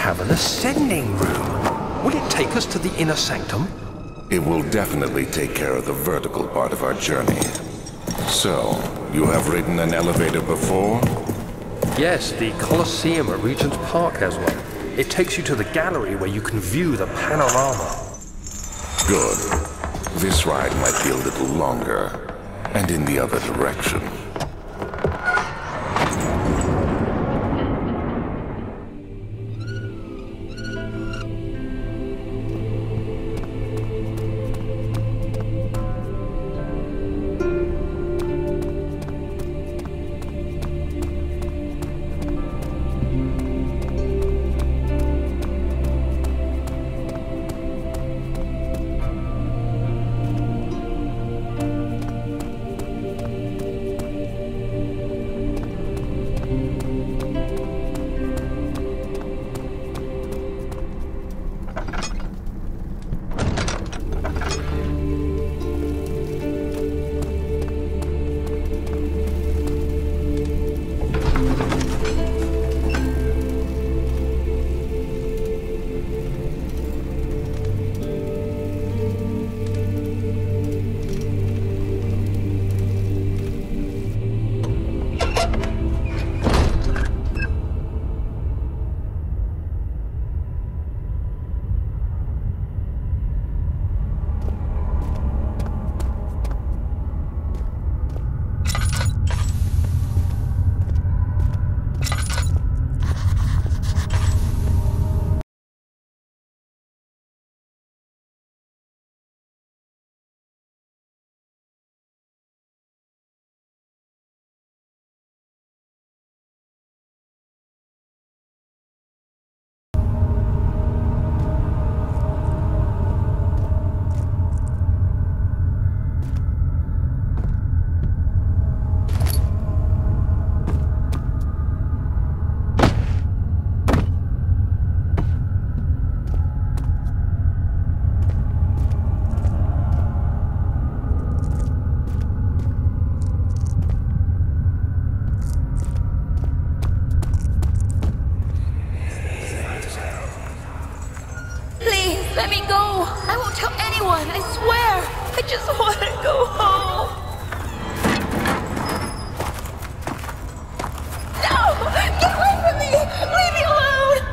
have an ascending room. Will it take us to the inner sanctum? It will definitely take care of the vertical part of our journey. So, you have ridden an elevator before? Yes, the Colosseum at Regent's Park has one. It takes you to the gallery where you can view the panorama. Good. This ride might be a little longer, and in the other direction. Let me go! I won't tell anyone, I swear! I just want to go home! No! Get away from me! Leave me alone!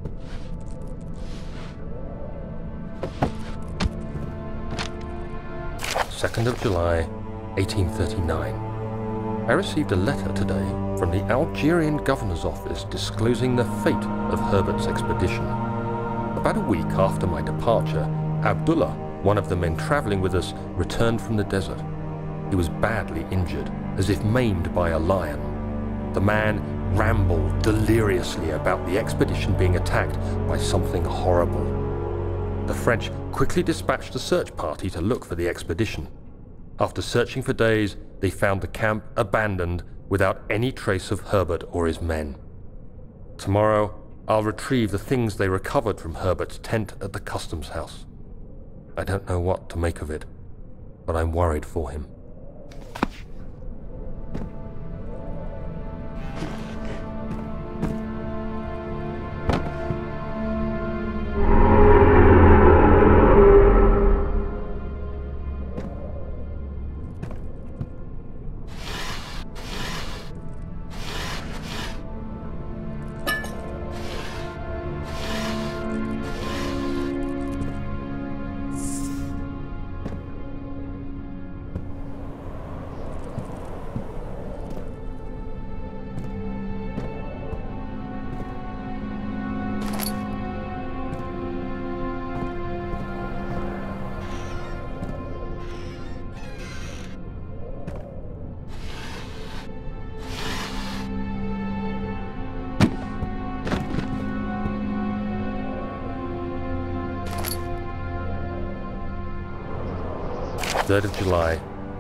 2nd of July, 1839. I received a letter today from the Algerian governor's office disclosing the fate of Herbert's expedition. About a week after my departure, Abdullah, one of the men traveling with us, returned from the desert. He was badly injured, as if maimed by a lion. The man rambled deliriously about the expedition being attacked by something horrible. The French quickly dispatched a search party to look for the expedition. After searching for days, they found the camp abandoned without any trace of Herbert or his men. Tomorrow, I'll retrieve the things they recovered from Herbert's tent at the customs house. I don't know what to make of it, but I'm worried for him. Third of July,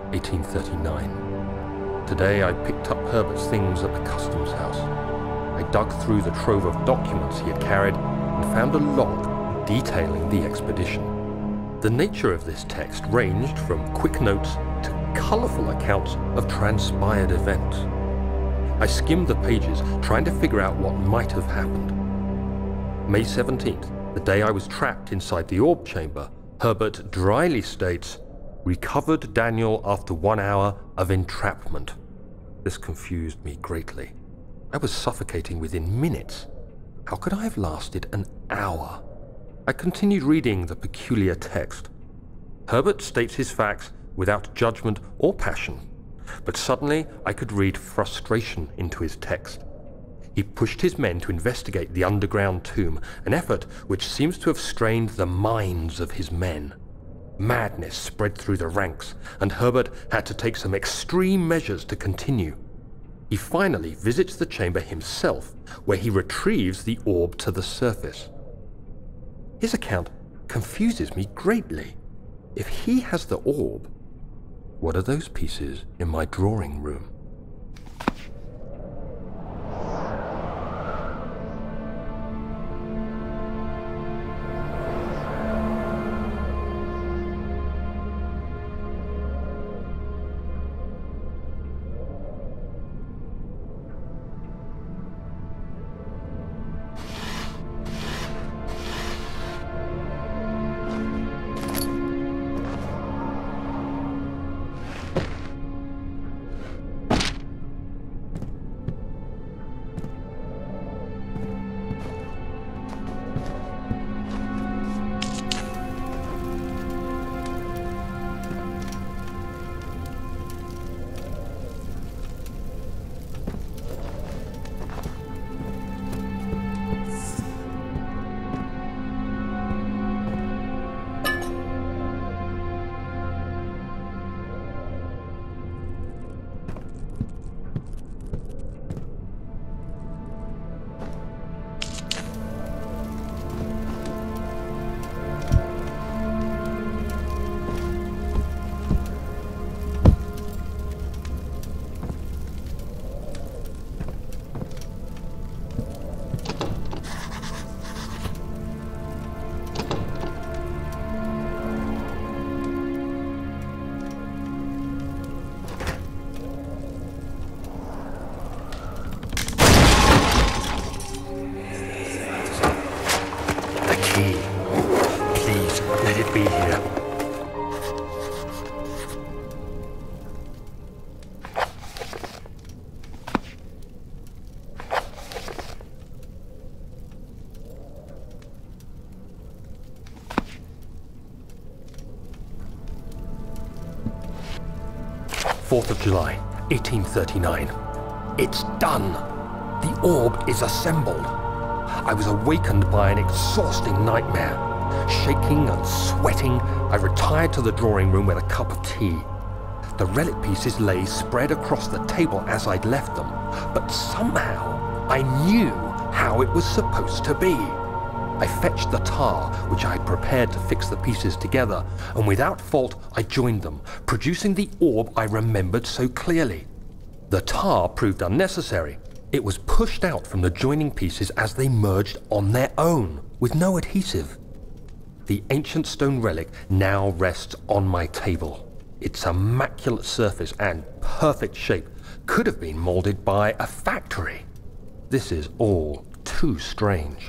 1839. Today I picked up Herbert's things at the customs house. I dug through the trove of documents he had carried and found a log detailing the expedition. The nature of this text ranged from quick notes to colourful accounts of transpired events. I skimmed the pages, trying to figure out what might have happened. May 17th, the day I was trapped inside the orb chamber, Herbert dryly states, "Recovered Daniel after 1 hour of entrapment." This confused me greatly. I was suffocating within minutes. How could I have lasted an hour? I continued reading the peculiar text. Herbert states his facts without judgment or passion, but suddenly I could read frustration into his text. He pushed his men to investigate the underground tomb, an effort which seems to have strained the minds of his men. Madness spread through the ranks, and Herbert had to take some extreme measures to continue. He finally visits the chamber himself, where he retrieves the orb to the surface. His account confuses me greatly. If he has the orb, what are those pieces in my drawing room? Please, let it be here. 4th of July, 1839. It's done! The orb is assembled. I was awakened by an exhausting nightmare. Shaking and sweating, I retired to the drawing room with a cup of tea. The relic pieces lay spread across the table as I'd left them, but somehow I knew how it was supposed to be. I fetched the tar, which I had prepared to fix the pieces together, and without fault I joined them, producing the orb I remembered so clearly. The tar proved unnecessary. It was pushed out from the joining pieces as they merged on their own, with no adhesive. The ancient stone relic now rests on my table. Its immaculate surface and perfect shape could have been molded by a factory. This is all too strange.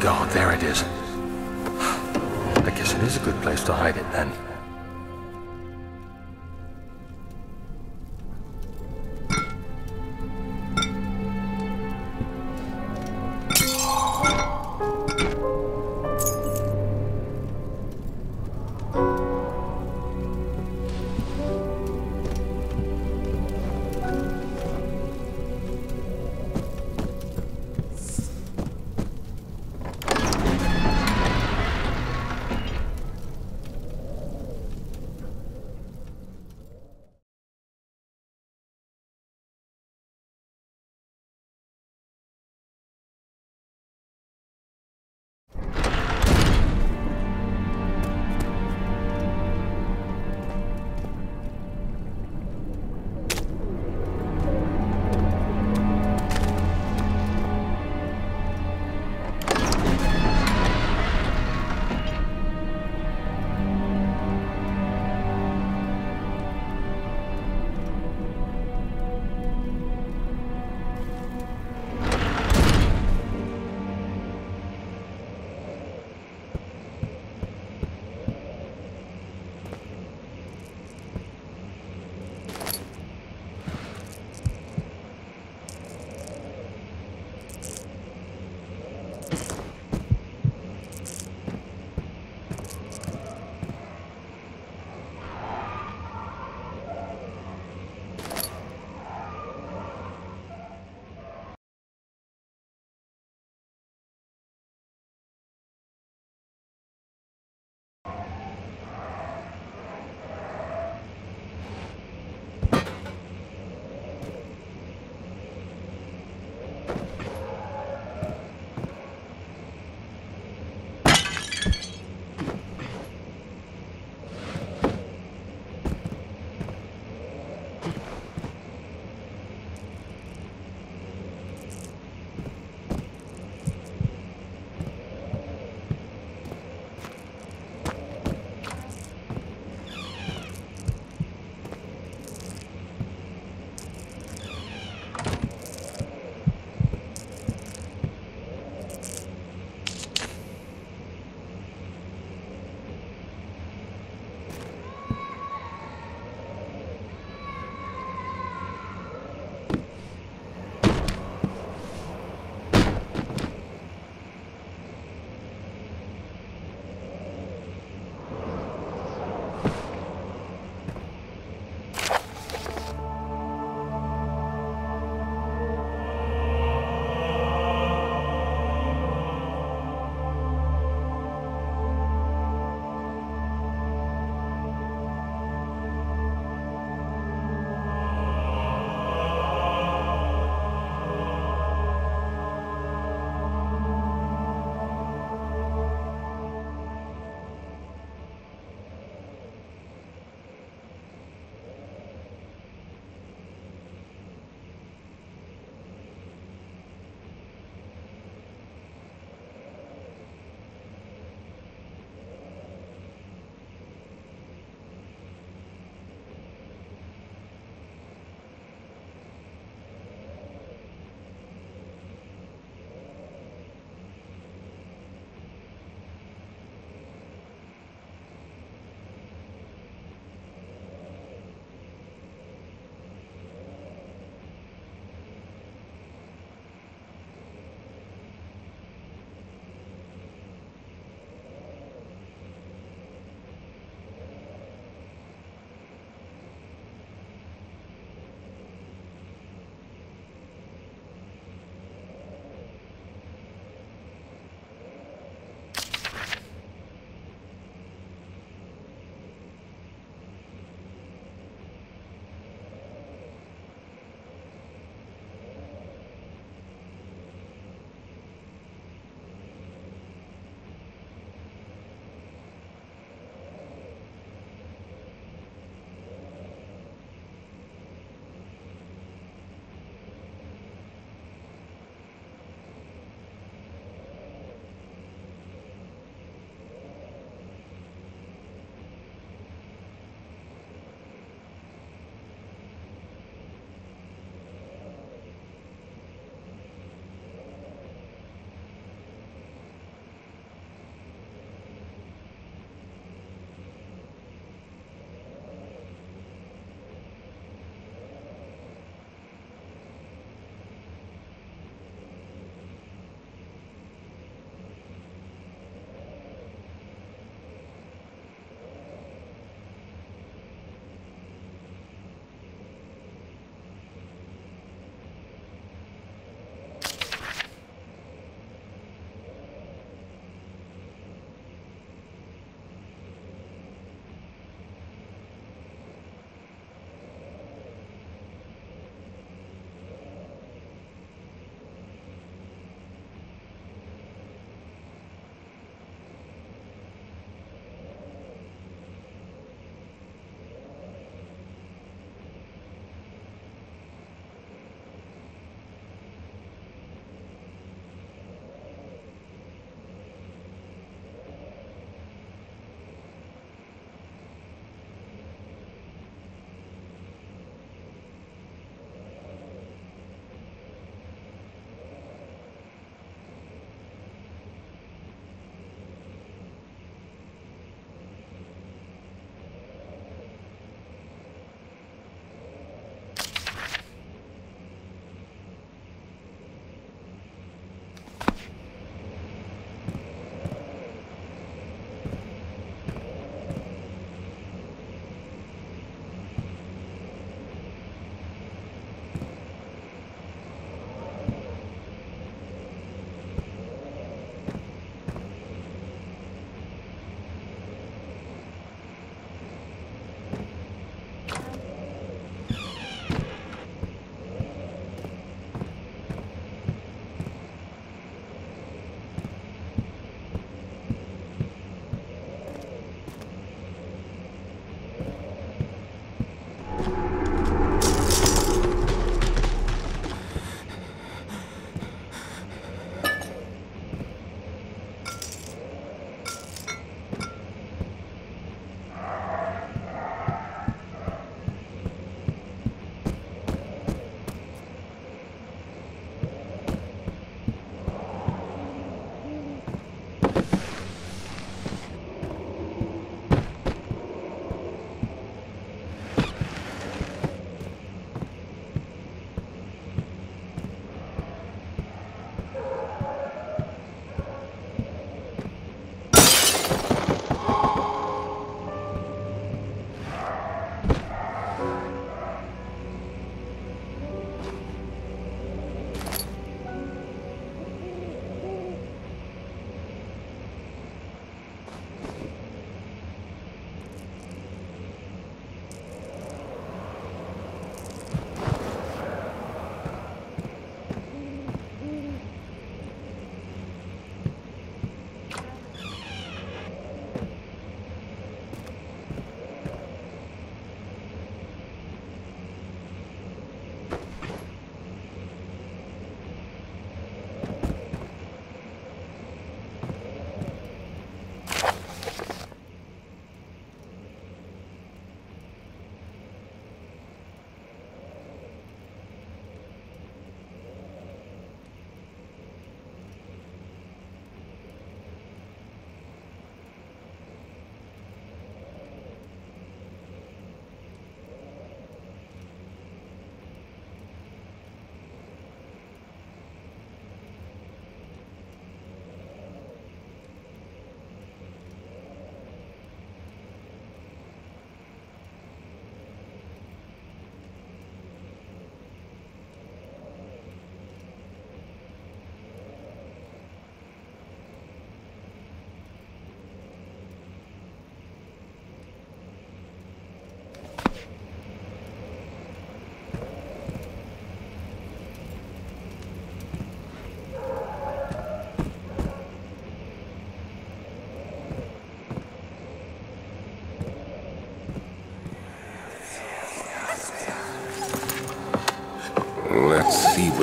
God, there it is. I guess it is a good place to hide it then.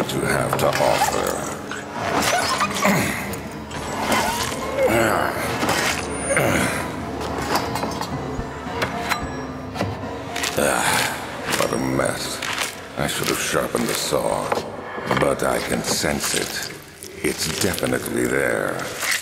what you have to offer. What a mess. I should have sharpened the saw. But I can sense it. It's definitely there.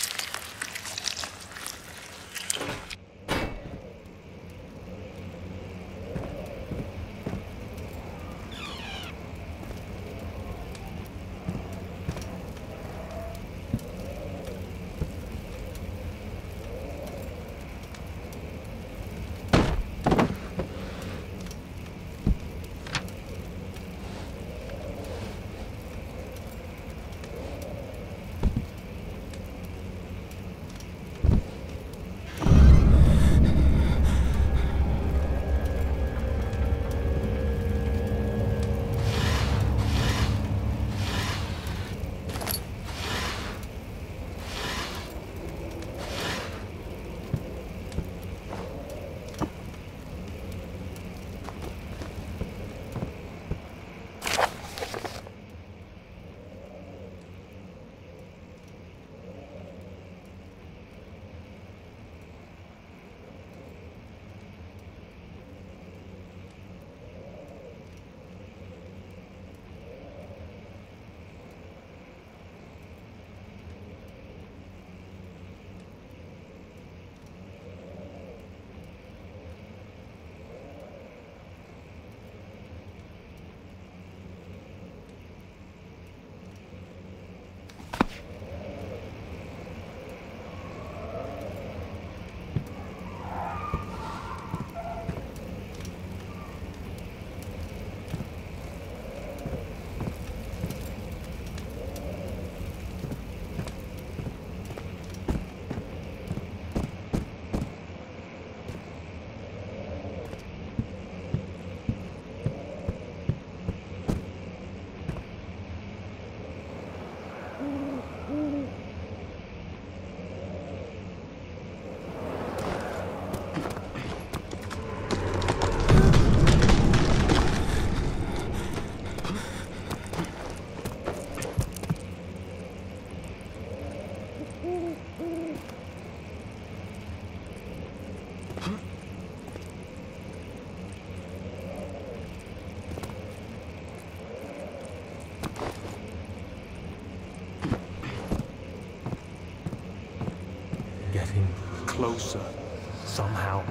Getting closer, somehow.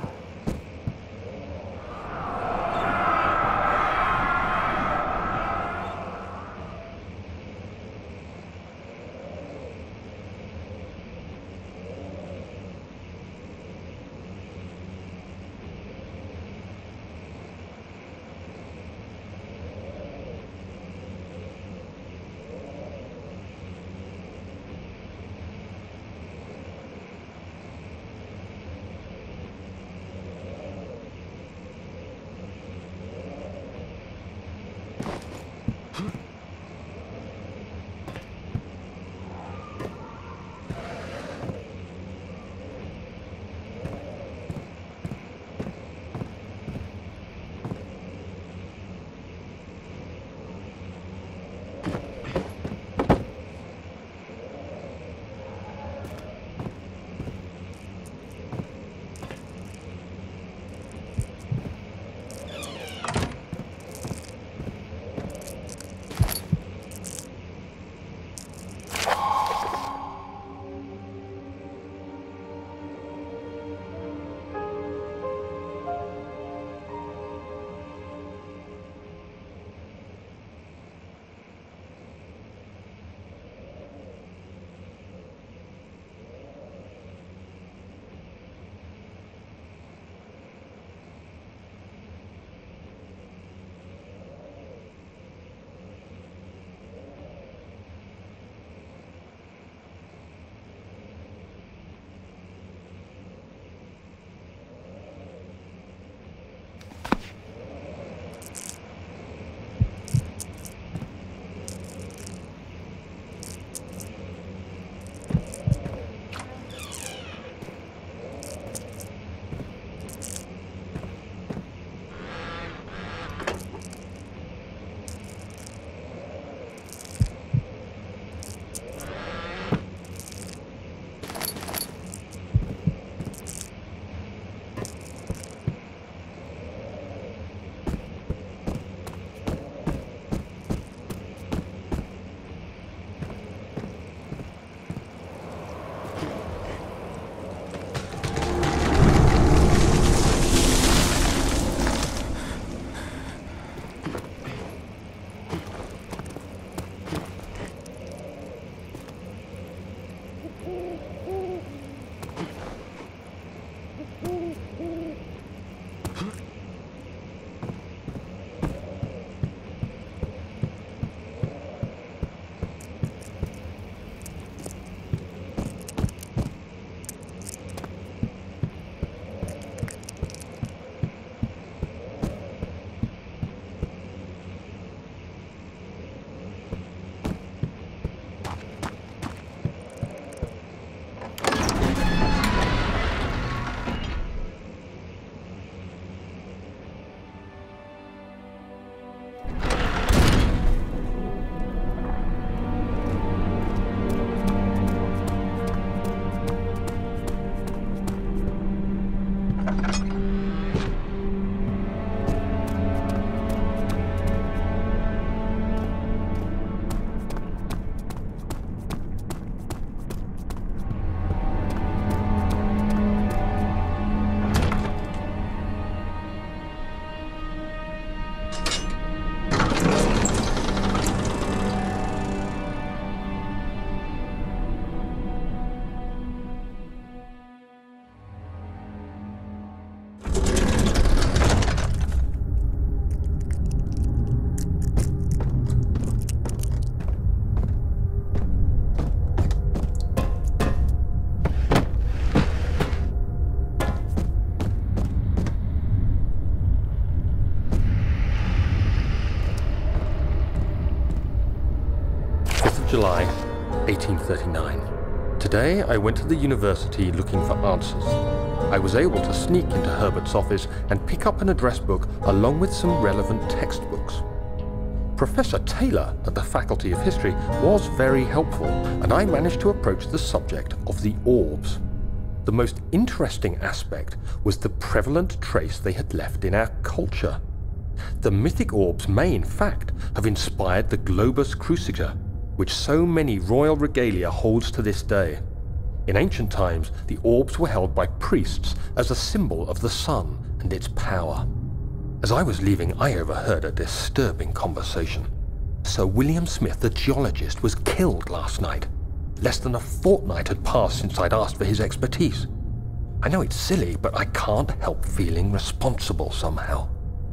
1839. Today, I went to the university looking for answers. I was able to sneak into Herbert's office and pick up an address book along with some relevant textbooks. Professor Taylor at the Faculty of History was very helpful, and I managed to approach the subject of the orbs. The most interesting aspect was the prevalent trace they had left in our culture. The mythic orbs may, in fact, have inspired the globus cruciger, which so many royal regalia holds to this day. In ancient times, the orbs were held by priests as a symbol of the sun and its power. As I was leaving, I overheard a disturbing conversation. Sir William Smith, the geologist, was killed last night. Less than a fortnight had passed since I'd asked for his expertise. I know it's silly, but I can't help feeling responsible somehow.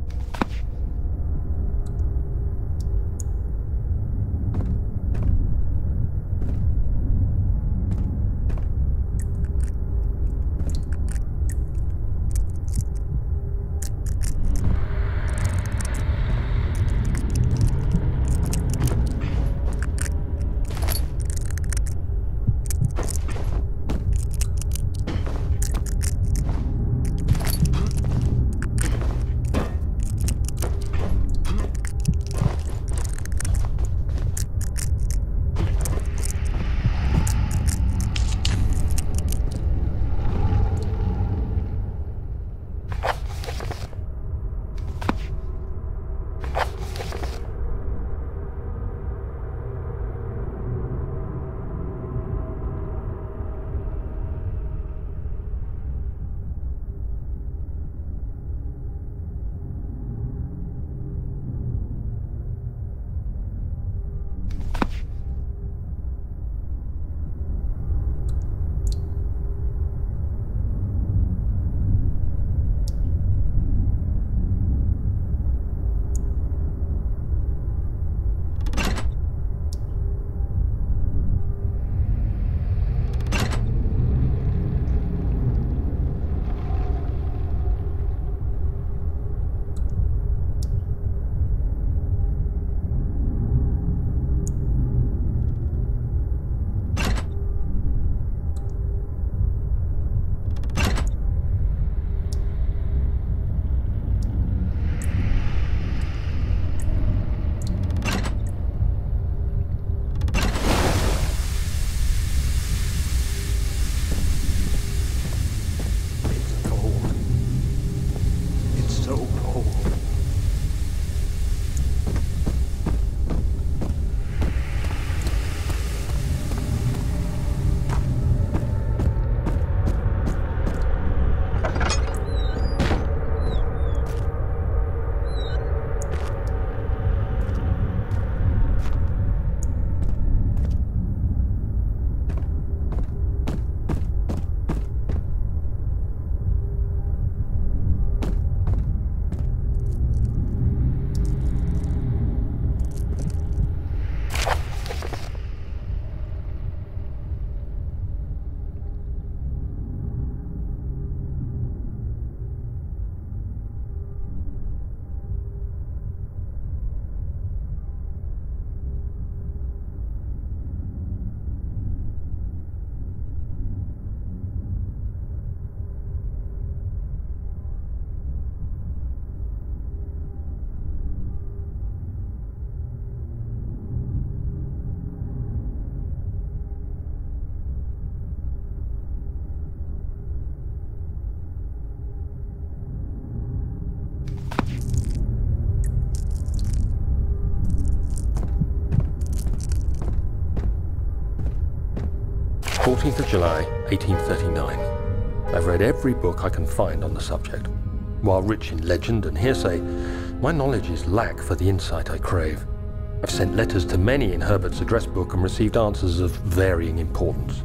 July 1839. I've read every book I can find on the subject. While rich in legend and hearsay, my knowledge is lack for the insight I crave. I've sent letters to many in Herbert's address book and received answers of varying importance.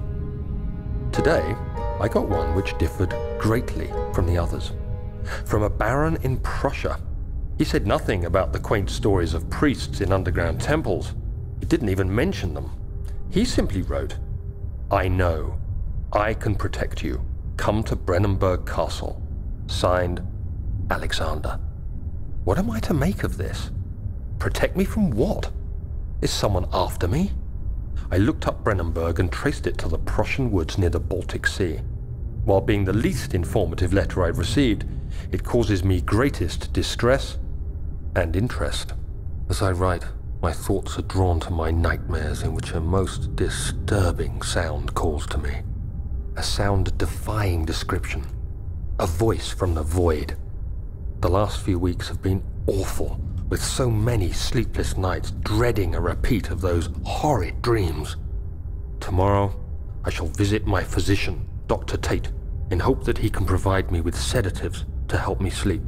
Today, I got one which differed greatly from the others. From a baron in Prussia. He said nothing about the quaint stories of priests in underground temples. He didn't even mention them. He simply wrote, "I know. I can protect you. Come to Brennenburg Castle. Signed, Alexander." What am I to make of this? Protect me from what? Is someone after me? I looked up Brennenburg and traced it to the Prussian woods near the Baltic Sea. While being the least informative letter I've received, it causes me greatest distress and interest. As I write, my thoughts are drawn to my nightmares in which a most disturbing sound calls to me. A sound defying description. A voice from the void. The last few weeks have been awful, with so many sleepless nights dreading a repeat of those horrid dreams. Tomorrow, I shall visit my physician, Dr. Tate, in hope that he can provide me with sedatives to help me sleep.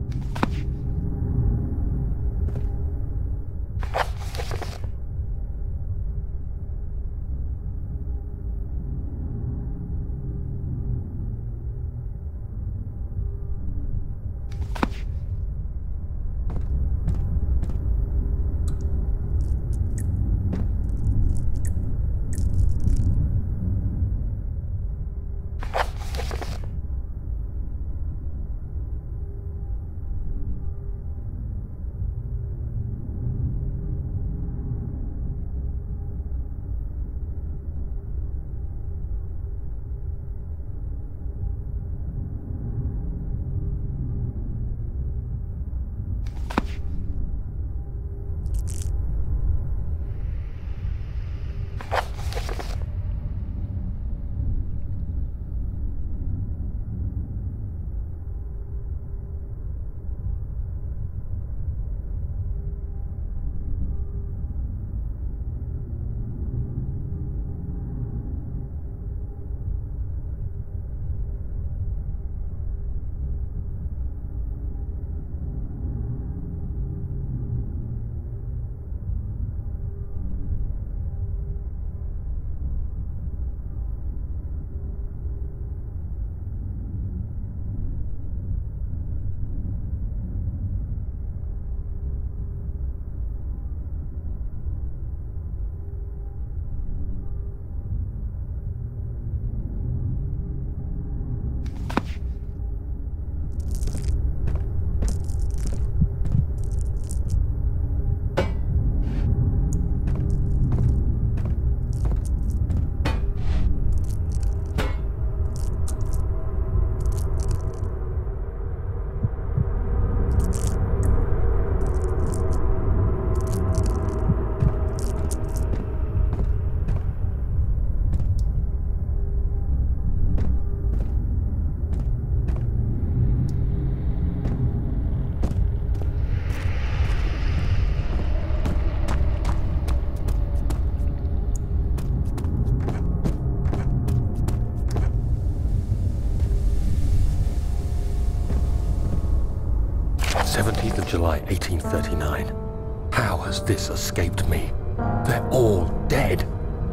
July 1839. How has this escaped me? They're all dead.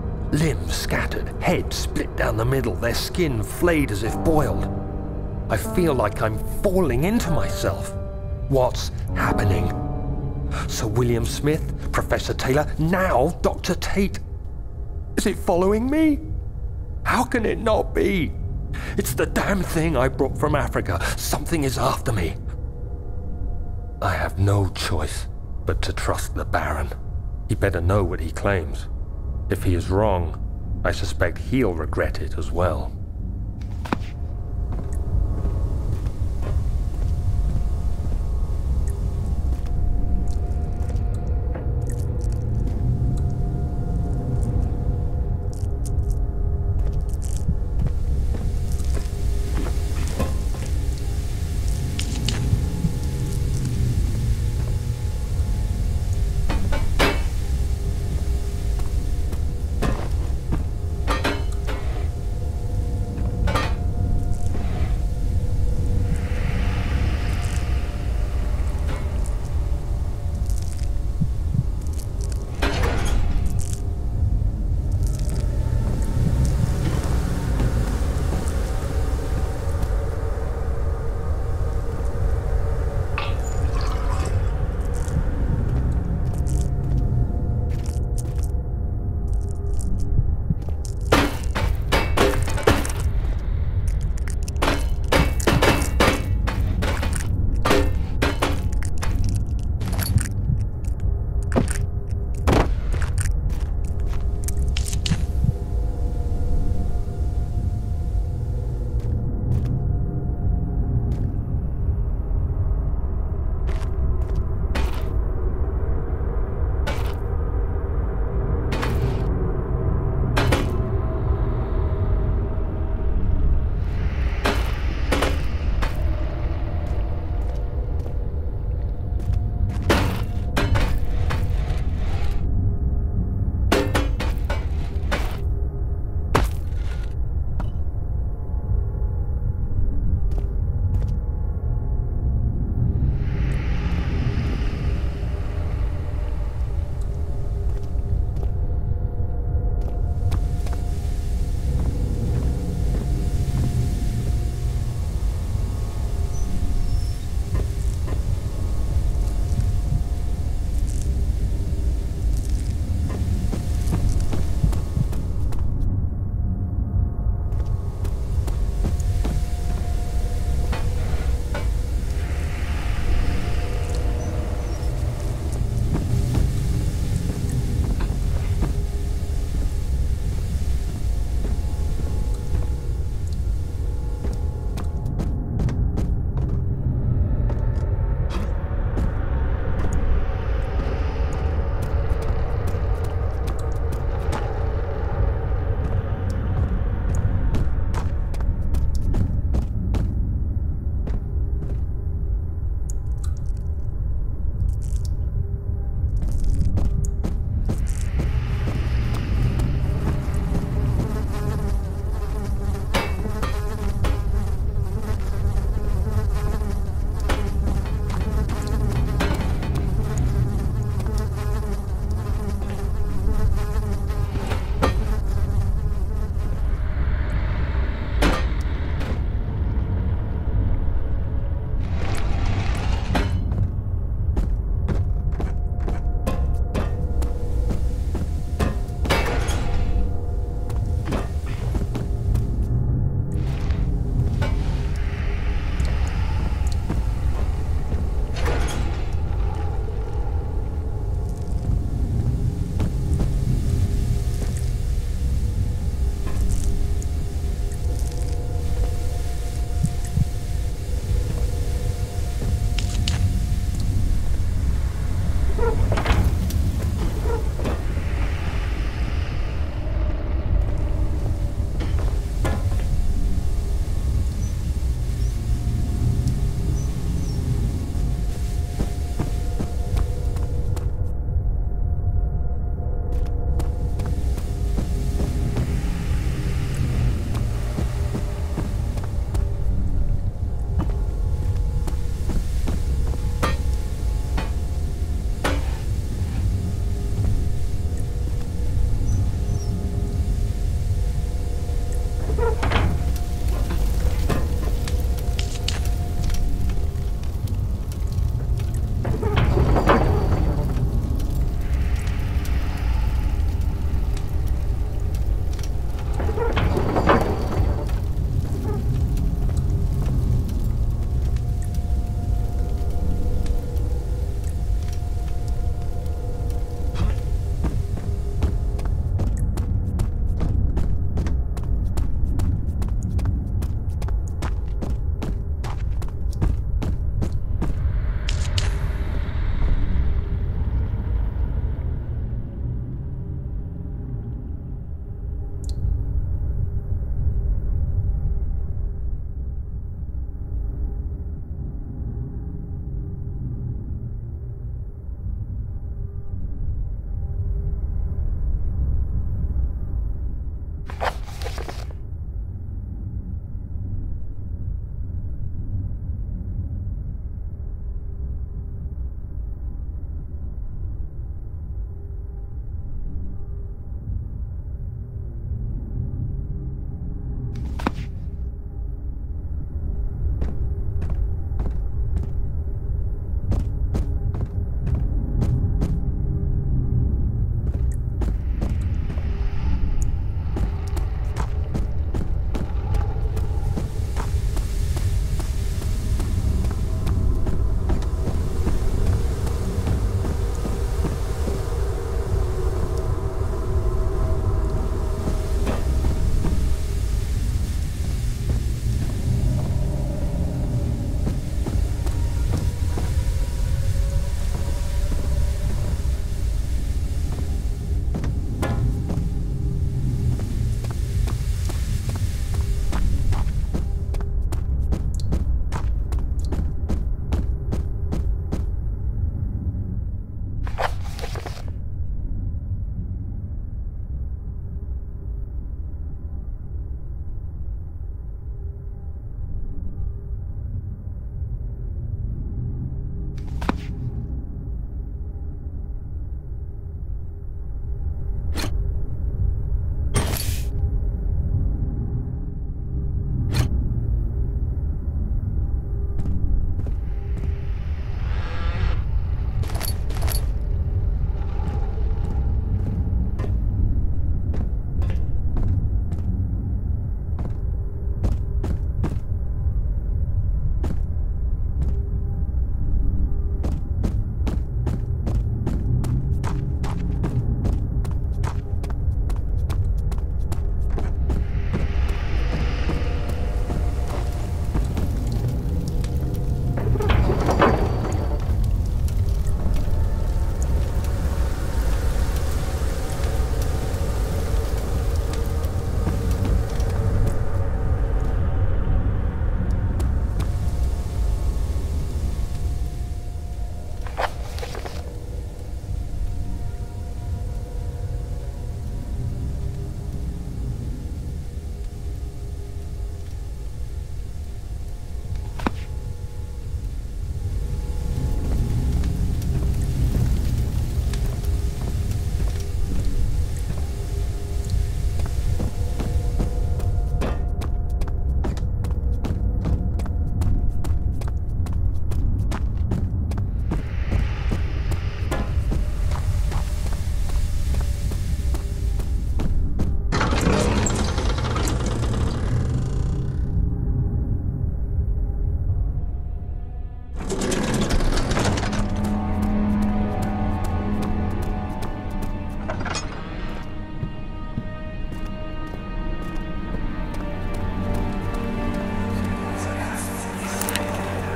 Limbs scattered, heads split down the middle, their skin flayed as if boiled. I feel like I'm falling into myself. What's happening? Sir William Smith, Professor Taylor, now Dr. Tate. Is it following me? How can it not be? It's the damn thing I brought from Africa. Something is after me. I have no choice but to trust the Baron. He better know what he claims. If he is wrong, I suspect he'll regret it as well.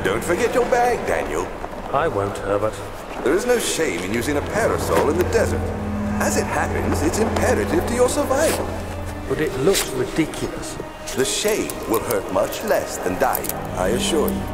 Don't forget your bag, Daniel. I won't, Herbert. There is no shame in using a parasol in the desert. As it happens, it's imperative to your survival. But it looks ridiculous. The shade will hurt much less than dying, I assure you.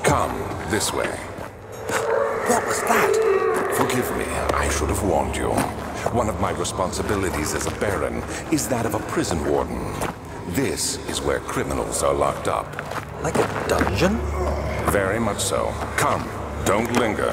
Come, this way. What was that? Forgive me, I should have warned you. One of my responsibilities as a Baron is that of a prison warden. This is where criminals are locked up. Like a dungeon? Very much so. Come, don't linger.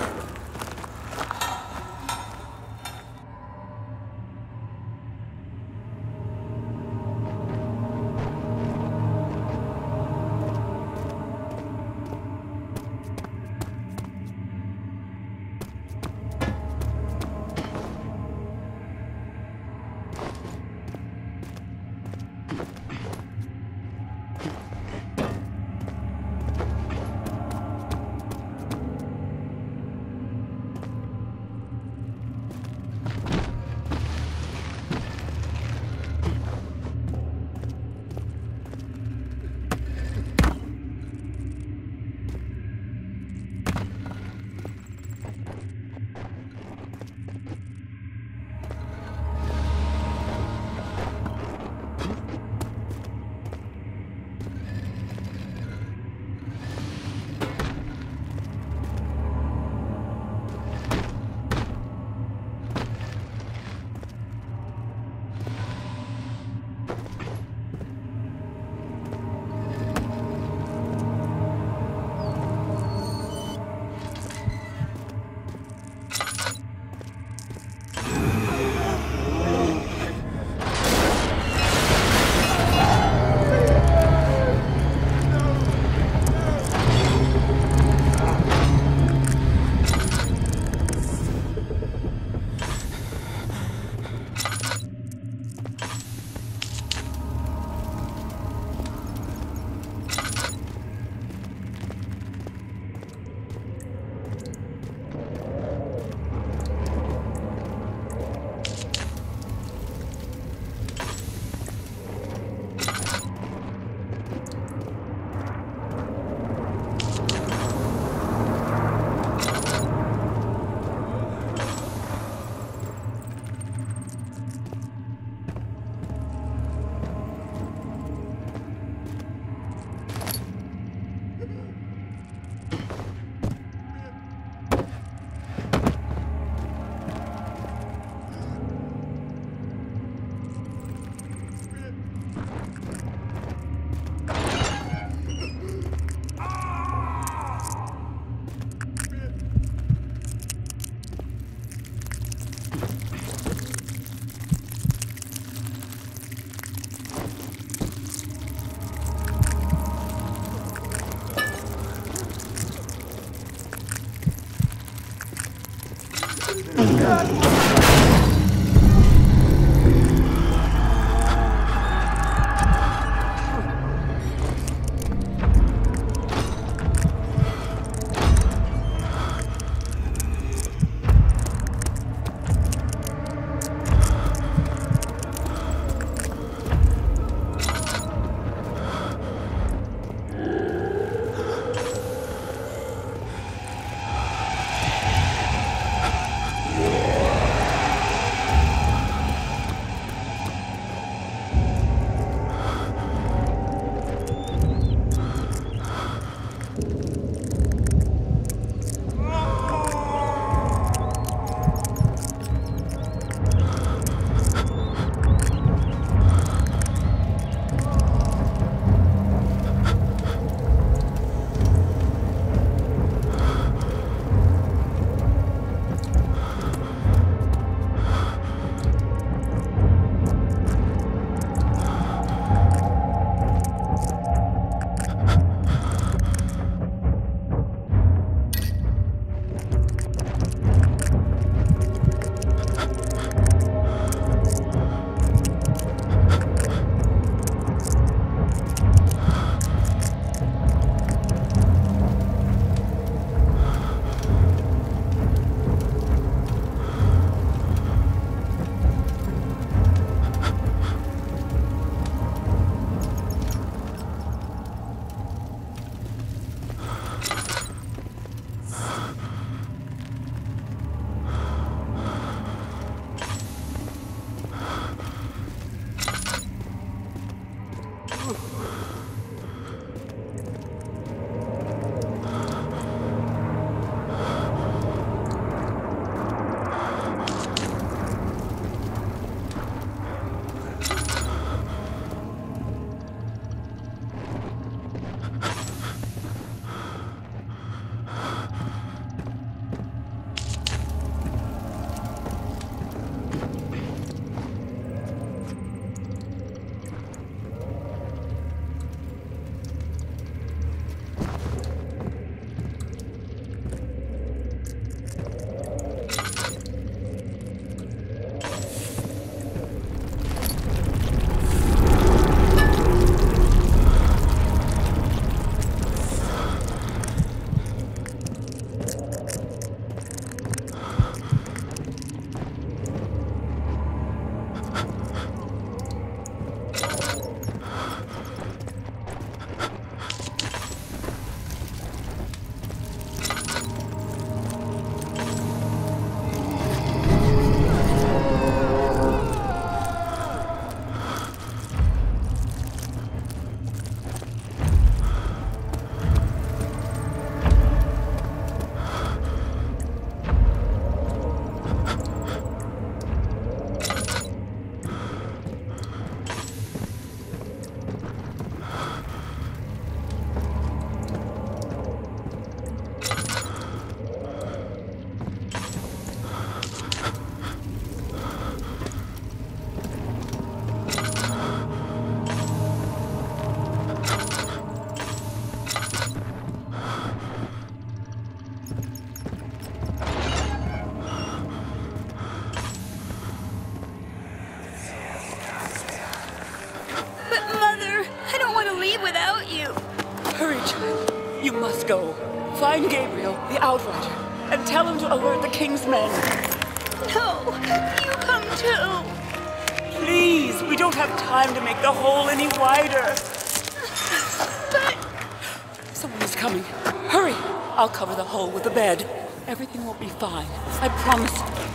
go. Find Gabriel, the Outrider, and tell him to alert the King's men. No, you come too. Please, we don't have time to make the hole any wider. But Someone is coming. Hurry! I'll cover the hole with the bed. Everything will be fine. I promise.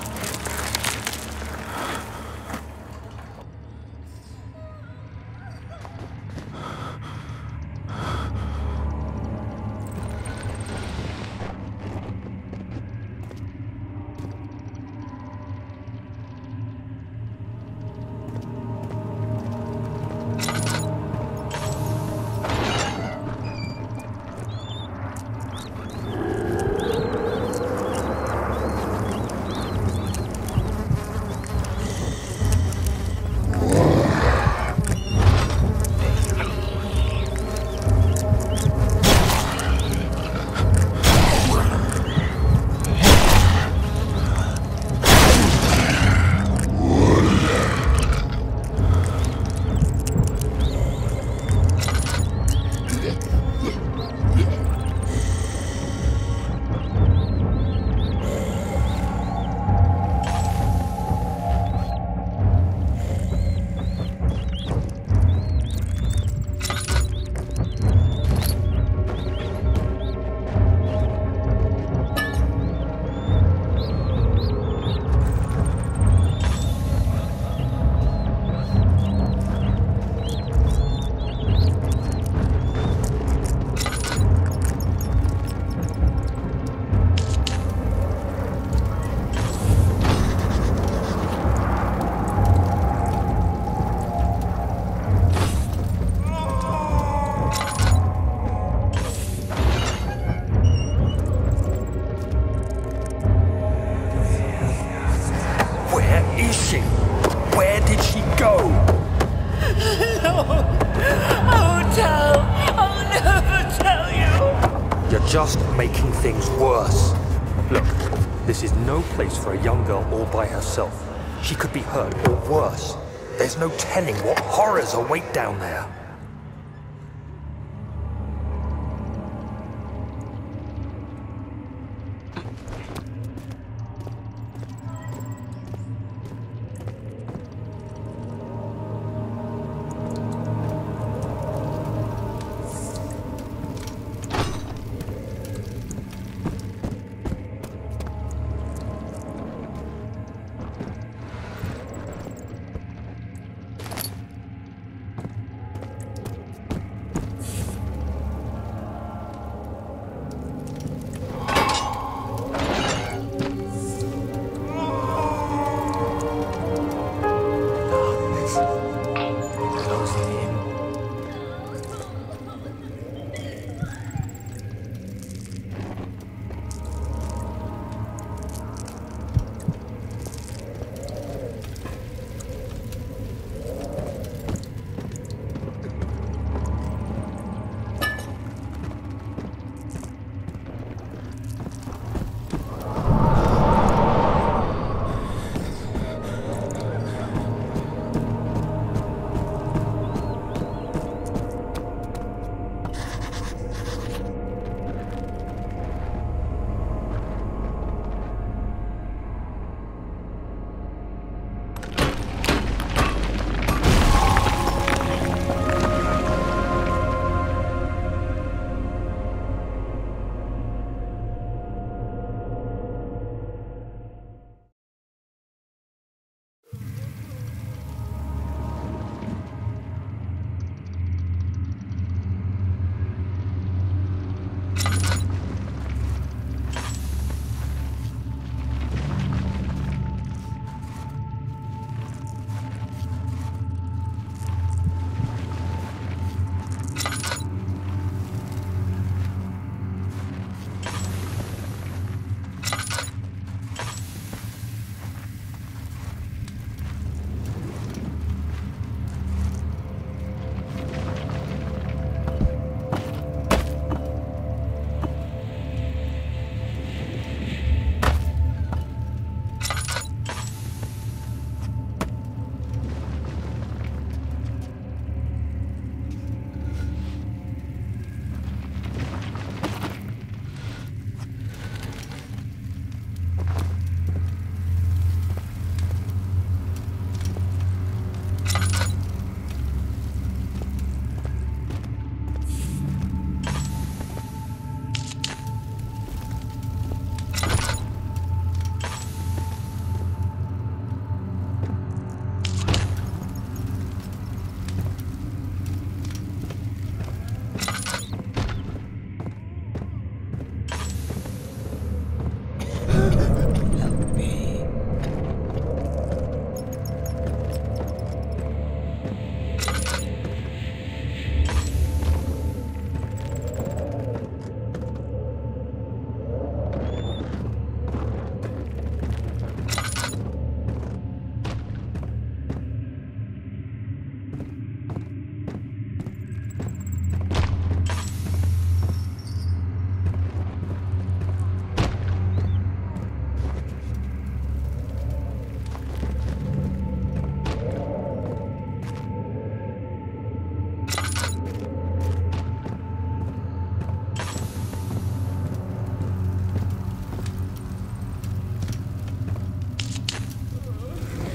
Where did she go? No, I won't tell. I'll never tell you. You're just making things worse. Look, this is no place for a young girl all by herself. She could be hurt, or worse. There's no telling what horrors await down there.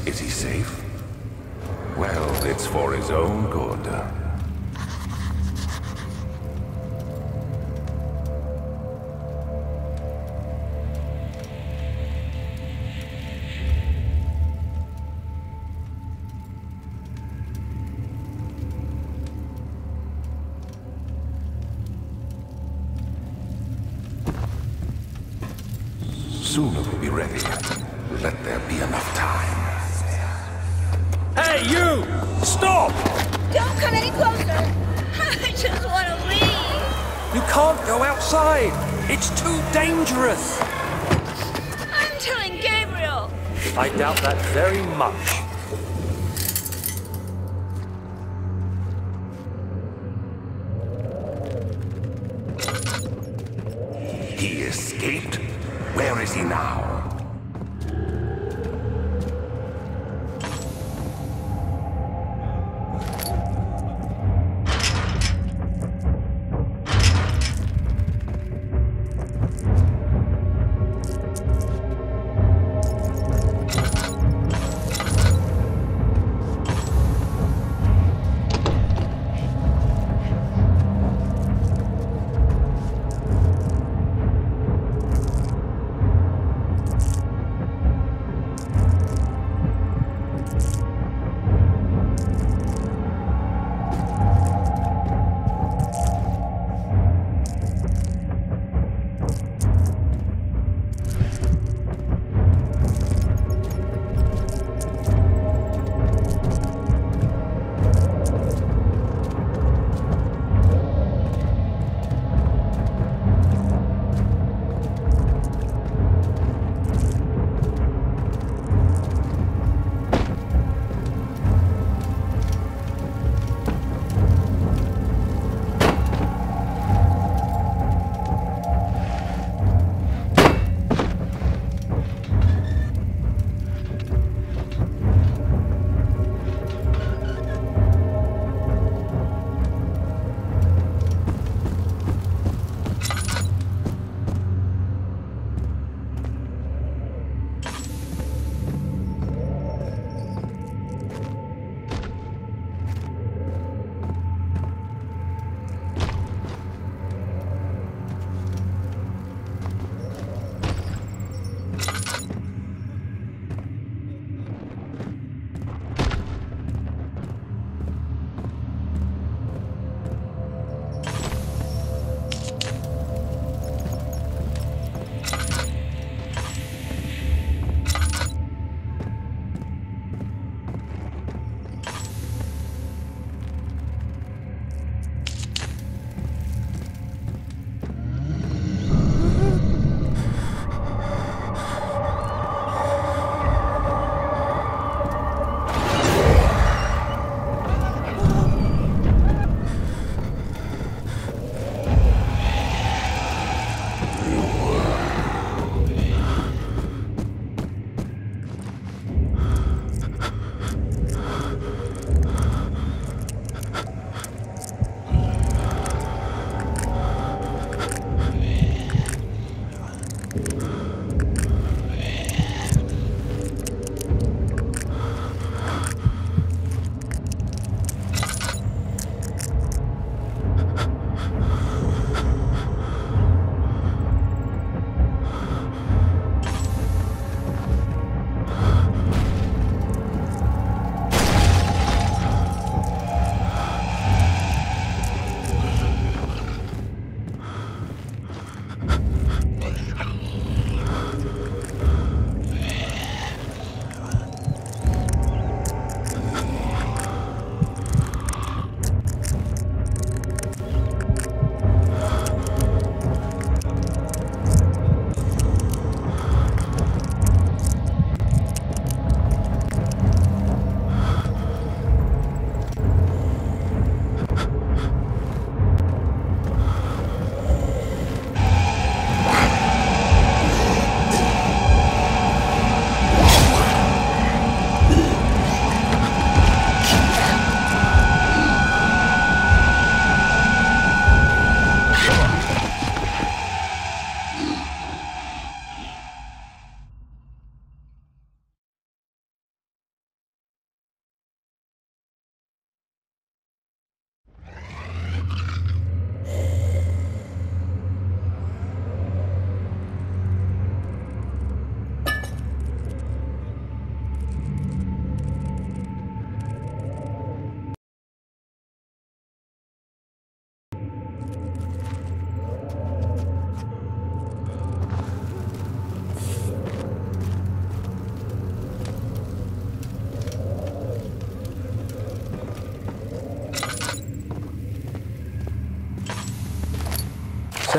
Is he safe? Well, it's for his own good. Soon it will be ready. Let there be enough time. Hey, you! Stop! Don't come any closer. I just want to leave. You can't go outside. It's too dangerous. I'm telling Gabriel. I doubt that very much. He escaped? Where is he now?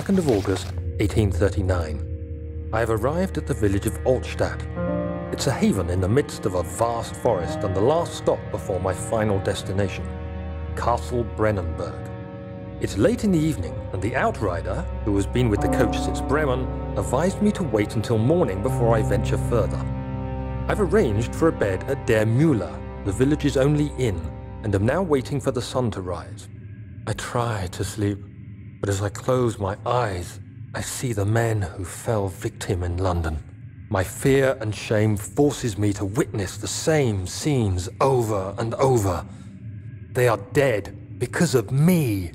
22nd of August, 1839. I have arrived at the village of Altstadt. It's a haven in the midst of a vast forest and the last stop before my final destination, Castle Brennenburg. It's late in the evening, and the outrider, who has been with the coach since Bremen, advised me to wait until morning before I venture further. I've arranged for a bed at Der Müller, the village's only inn, and am now waiting for the sun to rise. I try to sleep, but as I close my eyes, I see the men who fell victim in London. My fear and shame forces me to witness the same scenes over and over. They are dead because of me.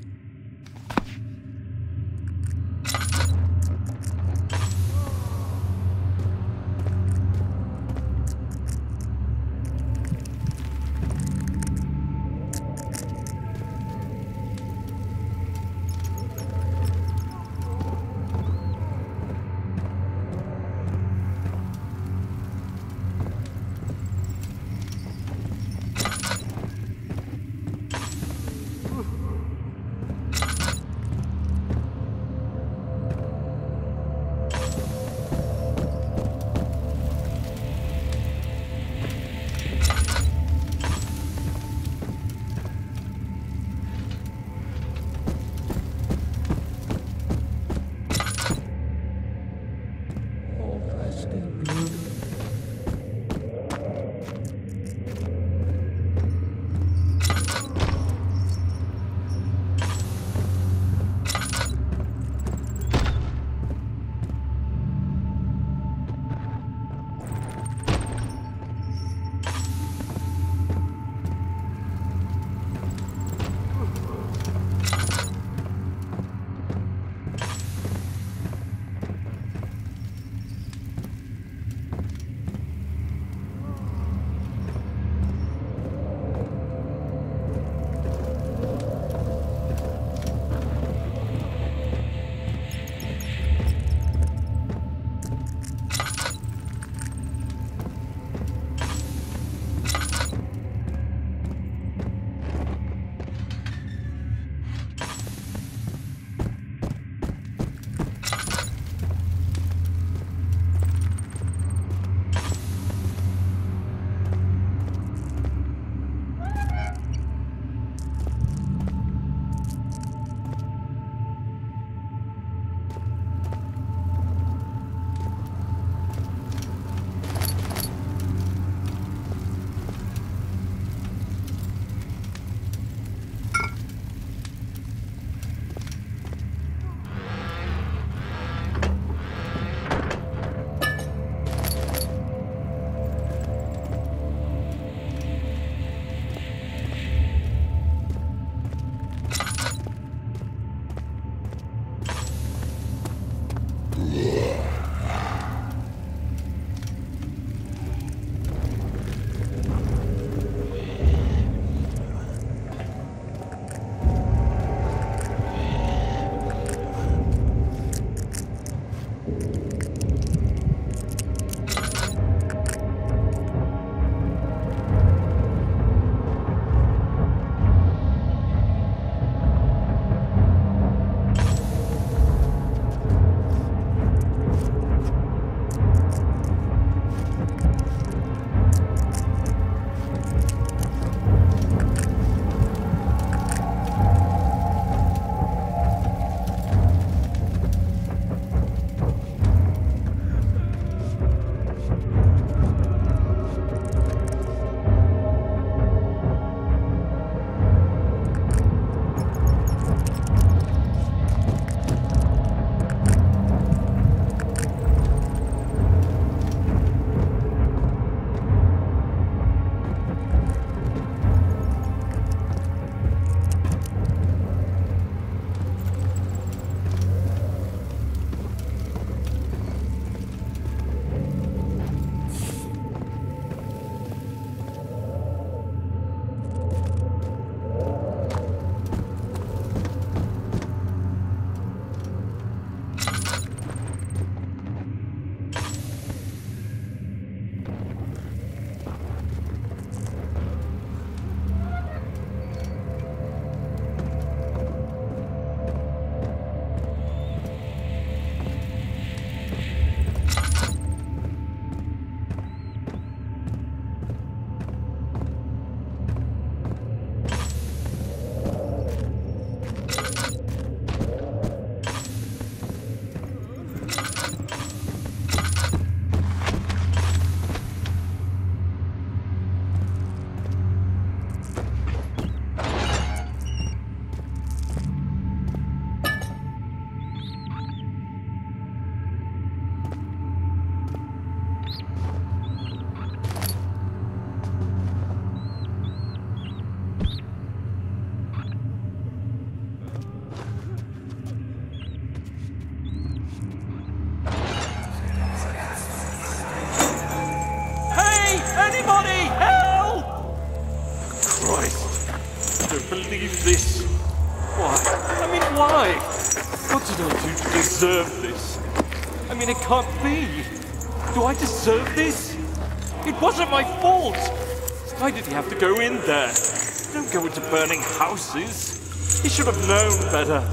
Anybody! Help! Christ! I don't believe this. Why? I mean, why? What did I do to deserve this? I mean, it can't be. Do I deserve this? It wasn't my fault. Why did he have to go in there? Don't go into burning houses. He should have known better.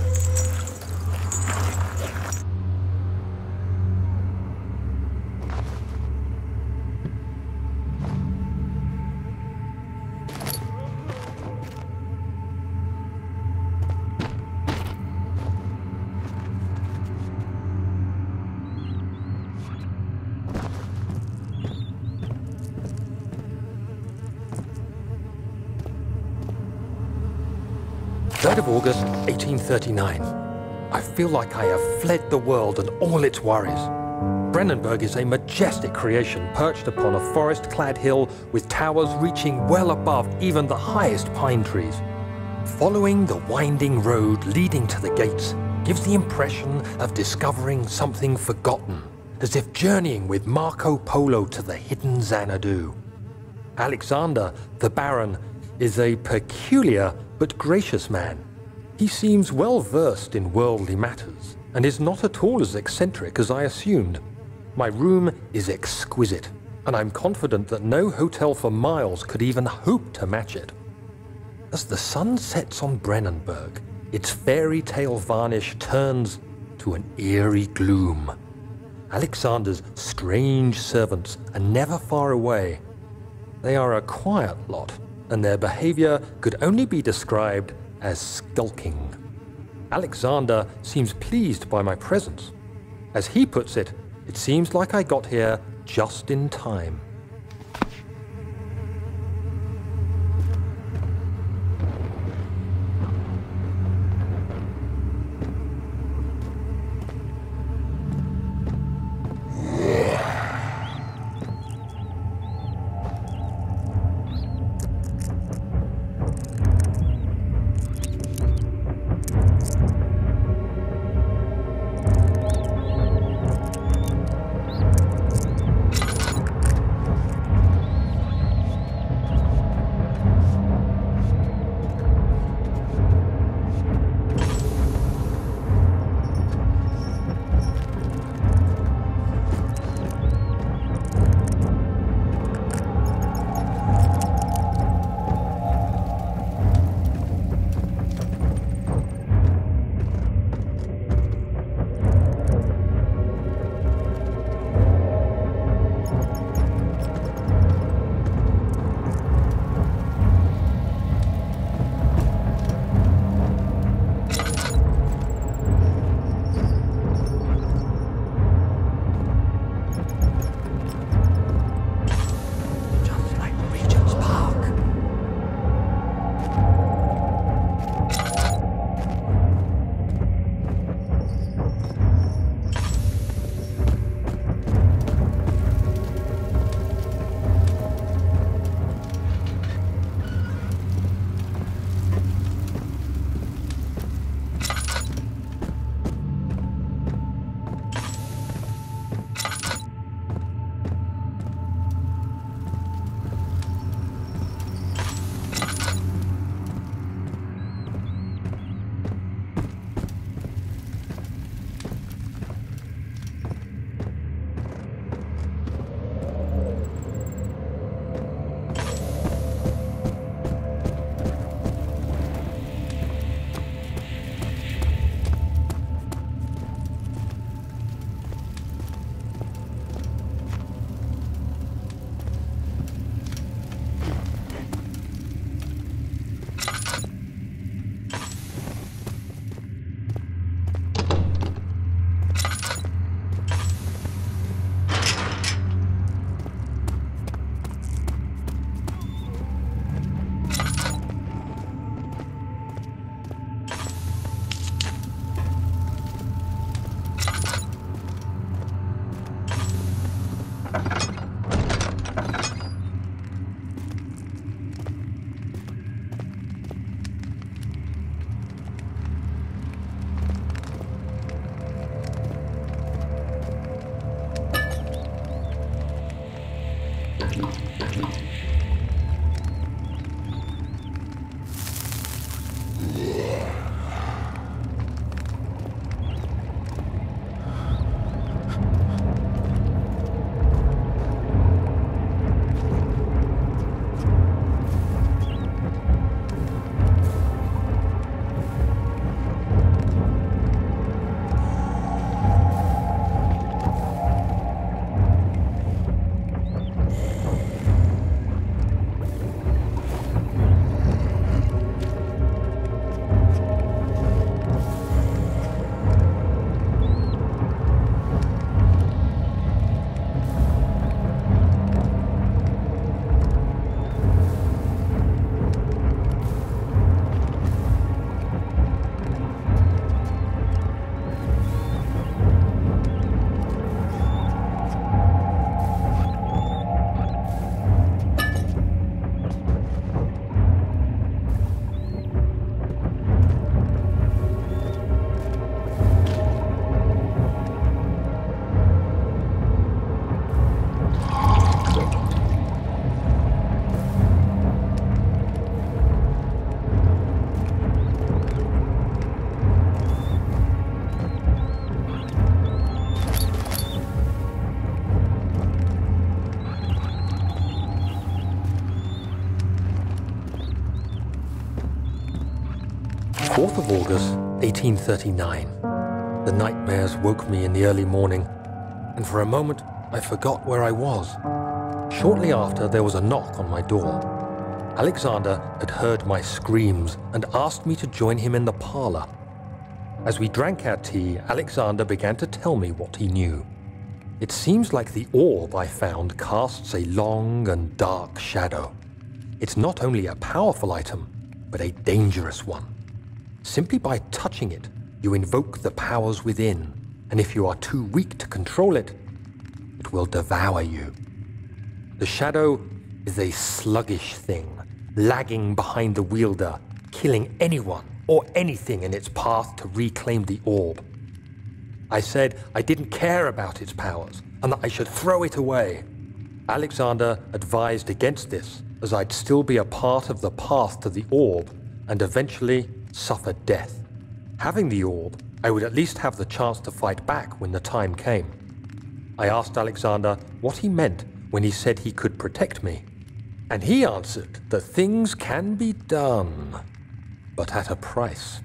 Of August, 1839. I feel like I have fled the world and all its worries. Brennenburg is a majestic creation perched upon a forest-clad hill with towers reaching well above even the highest pine trees. Following the winding road leading to the gates gives the impression of discovering something forgotten, as if journeying with Marco Polo to the hidden Xanadu. Alexander, the Baron, is a peculiar but gracious man. He seems well versed in worldly matters and is not at all as eccentric as I assumed. My room is exquisite, and I'm confident that no hotel for miles could even hope to match it. As the sun sets on Brennenburg, its fairy tale varnish turns to an eerie gloom. Alexander's strange servants are never far away. They are a quiet lot, and their behavior could only be described as skulking. Alexander seems pleased by my presence. As he puts it, it seems like I got here just in time. 4th of August, 1839. The nightmares woke me in the early morning, and for a moment I forgot where I was. Shortly after, there was a knock on my door. Alexander had heard my screams and asked me to join him in the parlor. As we drank our tea, Alexander began to tell me what he knew. It seems like the orb I found casts a long and dark shadow. It's not only a powerful item, but a dangerous one. Simply by touching it, you invoke the powers within, and if you are too weak to control it, it will devour you. The shadow is a sluggish thing, lagging behind the wielder, killing anyone or anything in its path to reclaim the orb. I said I didn't care about its powers, and that I should throw it away. Alexander advised against this, as I'd still be a part of the path to the orb, and eventually suffer death. Having the orb, I would at least have the chance to fight back when the time came. I asked Alexander what he meant when he said he could protect me, and he answered that things can be done, but at a price.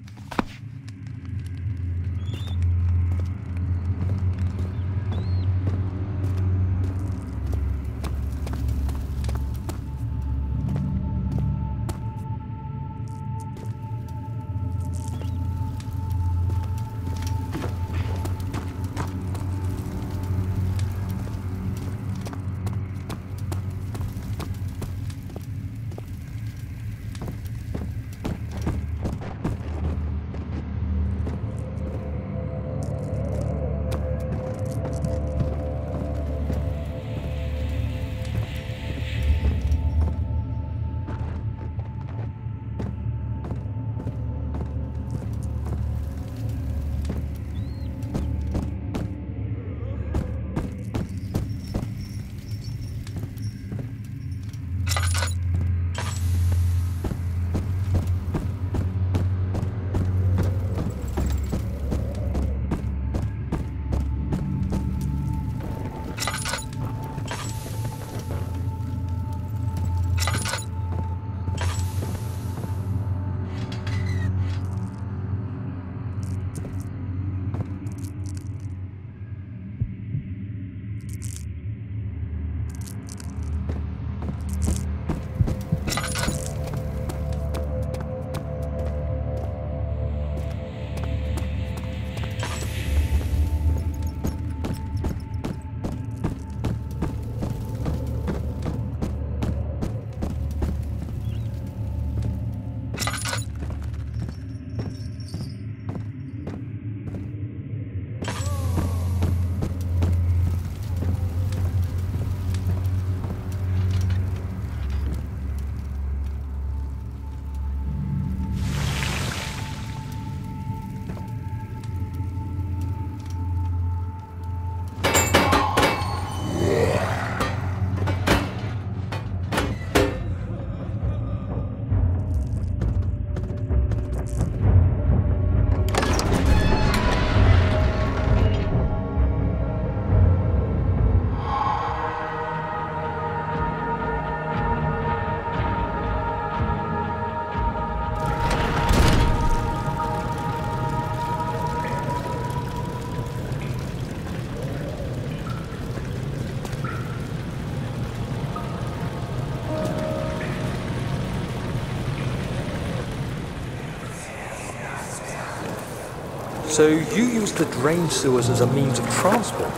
So you used the drain sewers as a means of transport?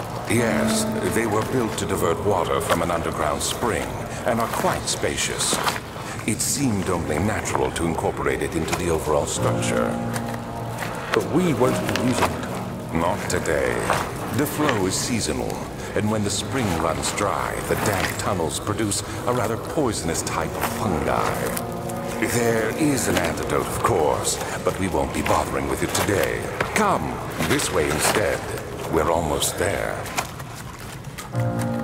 Yes, they were built to divert water from an underground spring and are quite spacious. It seemed only natural to incorporate it into the overall structure. But we won't be using it. Not today. The flow is seasonal, and when the spring runs dry, the damp tunnels produce a rather poisonous type of fungi. There is an antidote, of course, but we won't be bothering with it today. Come, this way instead. We're almost there.